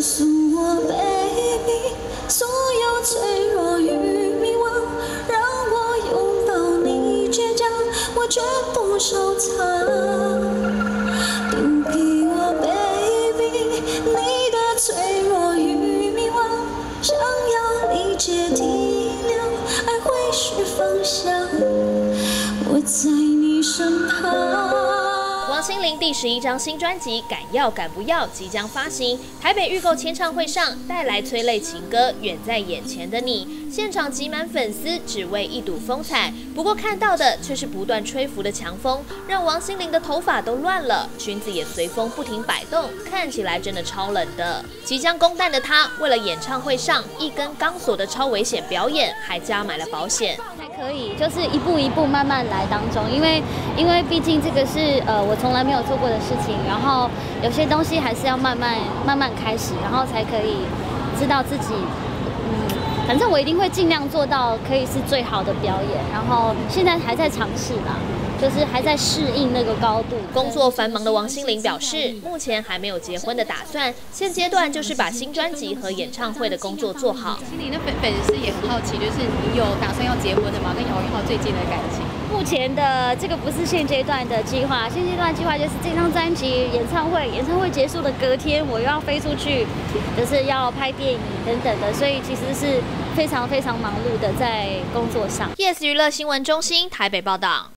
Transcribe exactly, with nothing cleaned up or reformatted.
诉我 ，baby， 所有脆弱与迷惘，让我拥抱你倔强，我全部收藏。顶替我 ，baby， 你的脆弱与迷惘，想要理解体谅，爱会是方向，我在你身旁。 王心凌第十一张新专辑《敢要敢不要》即将发行，台北预购签唱会上带来催泪情歌《远在眼前的你》，现场挤满粉丝，只为一睹风采。不过看到的却是不断吹拂的强风，让王心凌的头发都乱了，裙子也随风不停摆动，看起来真的超冷的。即将公诞的她，为了演唱会上一根钢索的超危险表演，还加买了保险。 还可以，就是一步一步慢慢来当中，因为因为毕竟这个是呃我从来没有做过的事情，然后有些东西还是要慢慢慢慢开始，然后才可以知道自己，嗯，反正我一定会尽量做到可以是最好的表演，然后现在还在尝试啦。 就是还在适应那个高度。 工作繁忙的王心凌表示，目前还没有结婚的打算，现阶段就是把新专辑和演唱会的工作做好。 心凌的粉粉丝也很好奇，就是你有打算要结婚的吗？跟姚元浩最近的感情？ 目前的这个不是现阶段的计划，现阶段计划就是这张专辑、演唱会，演唱会结束的隔天我又要飞出去，就是要拍电影等等的，所以其实是非常非常忙碌的在工作上。 Yes 娱乐新闻中心台北报道。